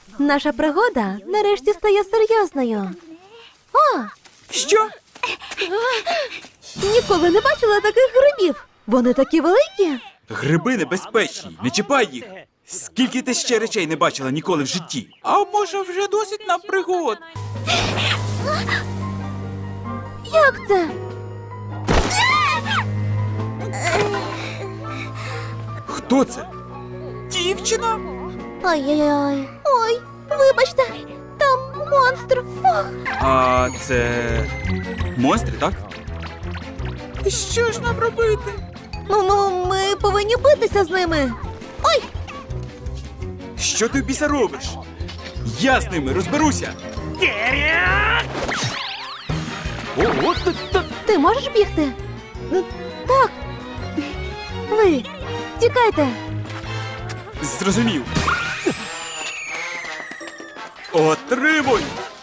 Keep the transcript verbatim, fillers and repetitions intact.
Наша пригода нарешті стає серйозною. О! Що? Ніколи не бачила таких грибів. Вони такі великі. Гриби небезпечні, не чіпай їх. Скільки ти ще речей не бачила ніколи в житті? А може вже досить нам пригод? Як це? Хто це? Дівчина? Ой-ой-ой. Ой, вибачте, там монстр. Ох. А це... монстри, так? Що ж нам робити? Ну, ну, ми повинні битися з ними. Ой! Що ти в біса робиш? Я з ними розберуся. Ого, ти, ти... Ти можеш бігти? Ну, так. Ви, тікайте. Зрозумів. Отримуй!